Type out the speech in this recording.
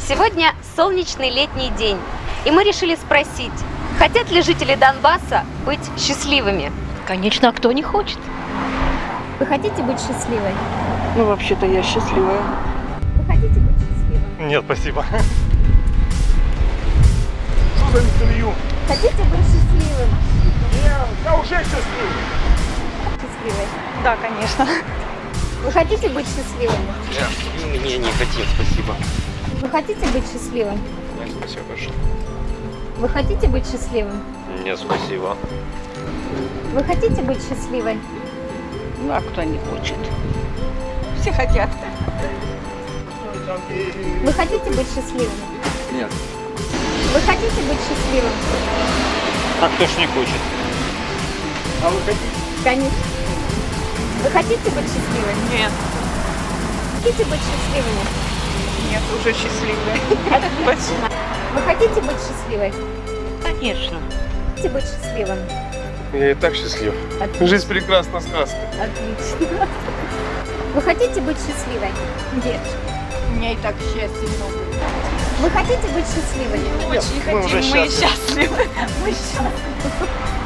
Сегодня солнечный летний день, и мы решили спросить, хотят ли жители Донбасса быть счастливыми? Конечно, а кто не хочет? Вы хотите быть счастливой? Ну, вообще-то я счастливая. Вы хотите быть счастливой? Нет, спасибо. Что за интервью? Хотите быть счастливым? Я уже счастлив. Счастливой. Да, конечно. Вы хотите быть счастливыми? Не, не хотим, спасибо. Вы хотите быть счастливым? Нет, спасибо большое. Вы хотите быть счастливым? Нет, спасибо. Вы хотите быть счастливой? Ну, а кто не хочет? Все хотят. Вы хотите быть счастливым? Нет. Вы хотите быть счастливым? А кто ж не хочет? А вы хотите? Конечно. Вы хотите быть счастливой? Нет. Хотите быть счастливыми? Нет, уже счастливая. Вы хотите быть счастливой? Конечно. Хотите быть счастливым? Я и так счастлив. Отлично. Жизнь прекрасна, сказка. Отлично. Вы хотите быть счастливой? Нет. У меня и так счастья много. Вы хотите быть счастливой? Очень мы уже хотим. Мы счастливы. счастливы. Мы счастливы.